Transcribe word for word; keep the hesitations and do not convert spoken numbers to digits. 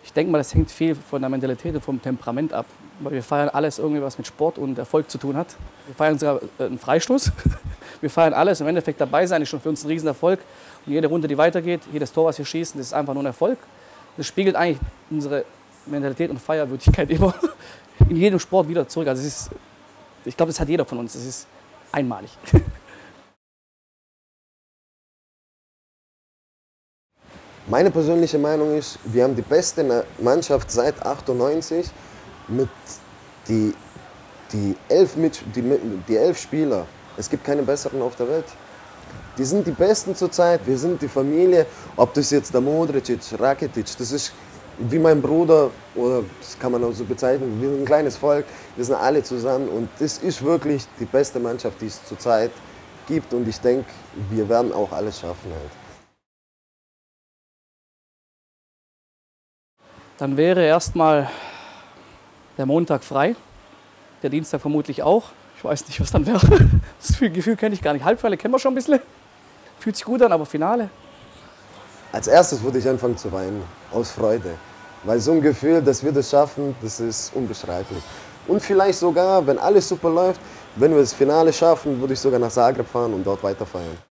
Ich denke mal, das hängt viel von der Mentalität und vom Temperament ab. Weil wir feiern alles irgendwie, was mit Sport und Erfolg zu tun hat. Wir feiern sogar einen Freistoß. Wir feiern alles. Im Endeffekt dabei sein ist schon für uns ein Riesenerfolg. Und jede Runde, die weitergeht, jedes Tor, was wir schießen, das ist einfach nur ein Erfolg. Das spiegelt eigentlich unsere Mentalität und Feierwürdigkeit immer in jedem Sport wieder zurück. Also es ist, ich glaube, das hat jeder von uns. Das ist einmalig. Meine persönliche Meinung ist, wir haben die beste Mannschaft seit achtundneunzig mit die, die, elf, mit, die, die elf Spieler. Es gibt keine besseren auf der Welt. Die sind die Besten zurzeit, wir sind die Familie. Ob das jetzt der Modric, Rakitic, das ist wie mein Bruder, oder das kann man auch so bezeichnen, wir sind ein kleines Volk, wir sind alle zusammen und das ist wirklich die beste Mannschaft, die es zurzeit gibt und ich denke, wir werden auch alles schaffen halt. Dann wäre erstmal der Montag frei, der Dienstag vermutlich auch. Ich weiß nicht, was dann wäre. Das Gefühl kenne ich gar nicht. Halbfinale kennen wir schon ein bisschen. Fühlt sich gut an, aber Finale. Als erstes würde ich anfangen zu weinen, aus Freude. Weil so ein Gefühl, dass wir das schaffen, das ist unbeschreiblich. Und vielleicht sogar, wenn alles super läuft, wenn wir das Finale schaffen, würde ich sogar nach Zagreb fahren und dort weiter feiern.